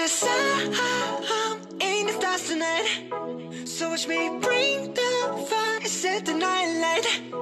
'Cause I'm in the stars tonight. So watch me bring the fire, set the night light.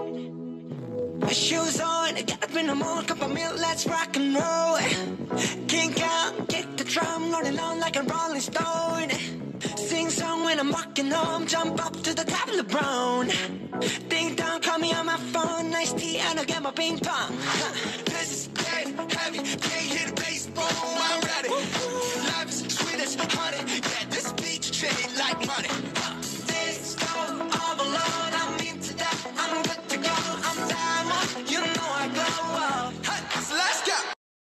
Shoes on, get up in the morning, cup of milk, let's rock and roll. Kink out, get the drum, rolling on like a rolling stone. Sing song when I'm walking home, jump up to the top of the brown. Ding dong, call me on my phone, nice tea and I'll get my ping pong. This is dead heavy, can't hit the bass, boom, I'm ready. Life is sweet as honey, yeah, this beat you treat like money. This go all alone, I'm into that, I'm good to go, I'm down, you know I go. Hey, so let's go.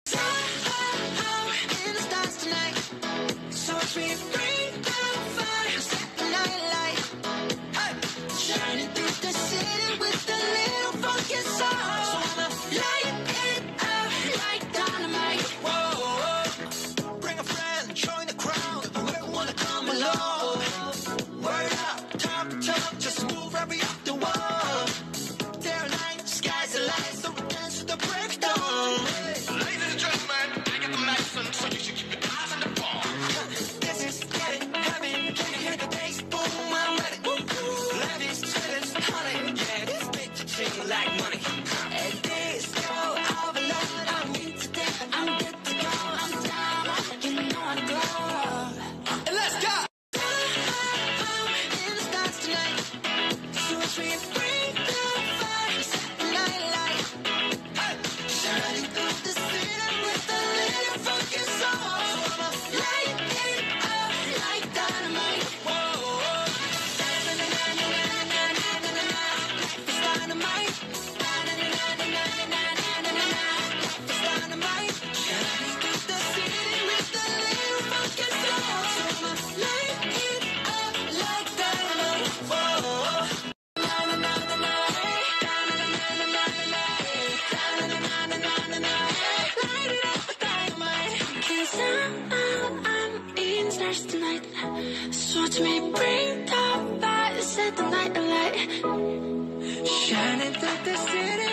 In the stars tonight, so watch me bring the fire, set the night light. Hey, shining through the city with a little funky soul. So I'ma light it up like dynamite. Whoa, bring a friend, join the crowd, whoever wanna come along. Word up, talk, just move right up the wall. Day or night, sky's the light, so we dance to the break of dawn. Ladies and gentlemen, I got the medicine, so you should keep your eyes on the ball. This is getting heavy, can you hear the bass? Boom, I'm ready. Life is sweet as honey, yeah, this bitch you treat like money. And this go all alone, I'm into that, I'm good to go, I'm down, you know I go. And let's go. In the stars tonight, so watch me bring the fire, set the night light. Hey, shining through the city with a little funky soul. So I'ma light it up like dynamite. Whoa, life is dynamite. Life is dynamite. Shining through the city with a little funky soul. So I'ma light it up like dynamite. Whoa. Cause I'm in stars tonight. So watch me bring the fire, set the night alight. Shining through the city